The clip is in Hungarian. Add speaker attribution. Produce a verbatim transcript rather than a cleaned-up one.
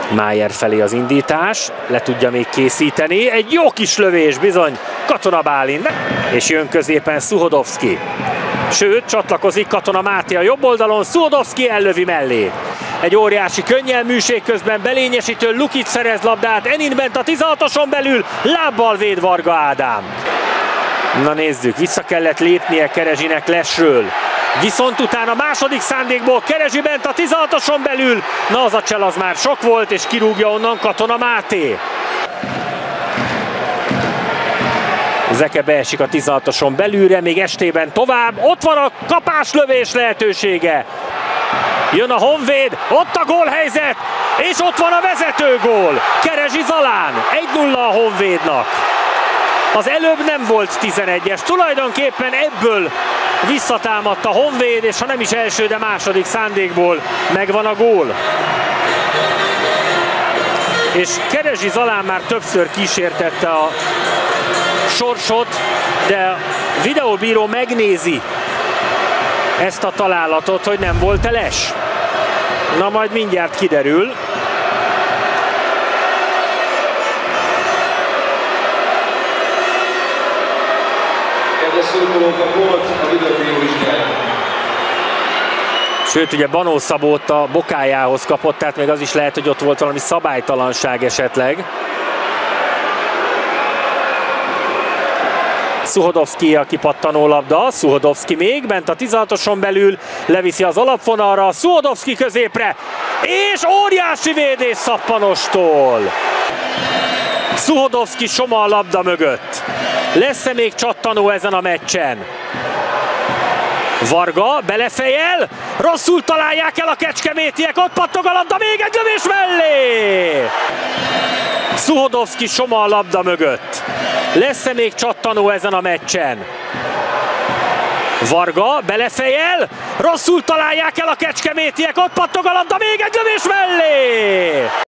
Speaker 1: Májer felé az indítás, le tudja még készíteni, egy jó kis lövés bizony Katona Bálint, és jön középen Szuhodovszki. Sőt, csatlakozik Katona Máté a jobb oldalon, Szuhodovszki ellövi mellé. Egy óriási könnyelműség közben belényesítő Lukic szerez labdát, Enin bent a tizenhatoson belül, lábbal véd Varga Ádám. Na nézzük, vissza kellett lépnie Kerezsinek Lesről. Viszont utána második szándékból Kerezsi bent a tizenhatoson belül, na az a csel az már sok volt, és kirúgja onnan Katona Máté. Zeke beesik a tizenhatoson belülre, még estében tovább, ott van a kapáslövés lehetősége. Jön a Honvéd, ott a gólhelyzet, és ott van a vezetőgól, Kerezsi Zalán, egy nulla a Honvédnak. Az előbb nem volt tizenegyes, tulajdonképpen ebből visszatámadt a Honvéd, és ha nem is első, de második szándékból megvan a gól. És Kerezsi Zalán már többször kísértette a sorsot, de a videóbíró megnézi ezt a találatot, hogy nem volt-e les. Na majd mindjárt kiderül. Sőt, ugye Banó Szabót a bokájához kapott, tehát még az is lehet, hogy ott volt valami szabálytalanság esetleg. Szuhodovszki a kipattanó labda, Szuhodovszki még bent a tizenhatoson belül, leviszi az alapvonalra, Szuhodovszki középre, és óriási védés Szappanostól. Szuhodovszki soma a labda mögött. Lesz-e még csattanó ezen a meccsen? Varga belefejel, rosszul találják el a kecskemétiek, ott pattog a labda, még egy lövés mellé! Szuhodovszki soma a labda mögött. Lesz-e még csattanó ezen a meccsen? Varga belefejel, rosszul találják el a kecskemétiek, ott pattog a labda, még egy lövés mellé!